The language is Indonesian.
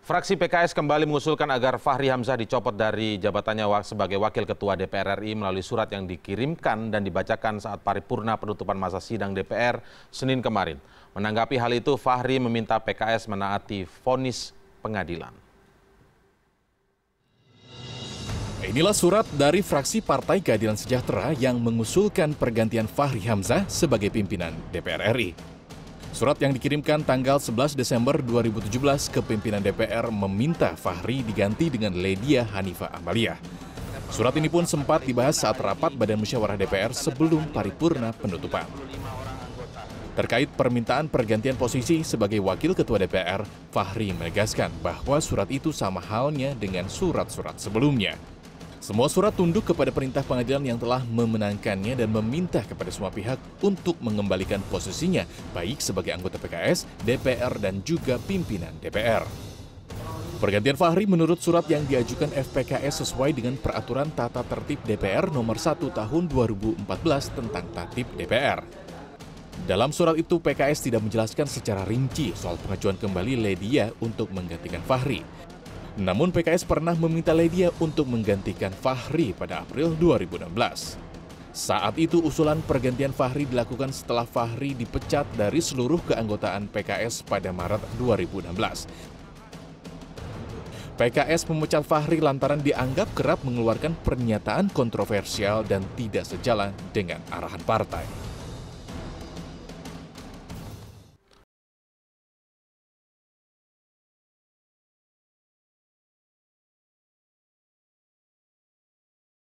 Fraksi PKS kembali mengusulkan agar Fahri Hamzah dicopot dari jabatannya sebagai Wakil Ketua DPR RI melalui surat yang dikirimkan dan dibacakan saat paripurna penutupan masa sidang DPR Senin kemarin. Menanggapi hal itu, Fahri meminta PKS menaati vonis pengadilan. Inilah surat dari fraksi Partai Keadilan Sejahtera yang mengusulkan pergantian Fahri Hamzah sebagai pimpinan DPR RI. Surat yang dikirimkan tanggal 11 Desember 2017 ke pimpinan DPR meminta Fahri diganti dengan Ledia Hanifah Amalia. Surat ini pun sempat dibahas saat rapat Badan Musyawarah DPR sebelum paripurna penutupan. Terkait permintaan pergantian posisi sebagai Wakil Ketua DPR, Fahri menegaskan bahwa surat itu sama halnya dengan surat-surat sebelumnya. Semua surat tunduk kepada perintah pengadilan yang telah memenangkannya dan meminta kepada semua pihak untuk mengembalikan posisinya, baik sebagai anggota PKS, DPR, dan juga pimpinan DPR. Pergantian Fahri menurut surat yang diajukan FPKS sesuai dengan Peraturan Tata Tertib DPR Nomor 1 Tahun 2014 tentang Tatip DPR. Dalam surat itu, PKS tidak menjelaskan secara rinci soal pengajuan kembali Ledia untuk menggantikan Fahri. Namun PKS pernah meminta Ledia untuk menggantikan Fahri pada April 2016. Saat itu usulan pergantian Fahri dilakukan setelah Fahri dipecat dari seluruh keanggotaan PKS pada Maret 2016. PKS memecat Fahri lantaran dianggap kerap mengeluarkan pernyataan kontroversial dan tidak sejalan dengan arahan partai.